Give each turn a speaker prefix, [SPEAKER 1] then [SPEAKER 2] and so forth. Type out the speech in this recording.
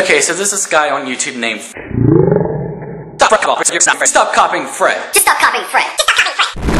[SPEAKER 1] Okay, so there's this guy on YouTube named Stop copying Fred.
[SPEAKER 2] Just stop copying Fred.